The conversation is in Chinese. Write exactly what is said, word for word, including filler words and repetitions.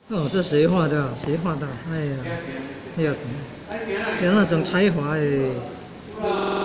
哦，这谁画的？谁画的？哎呀，哎呀，有那种才华诶。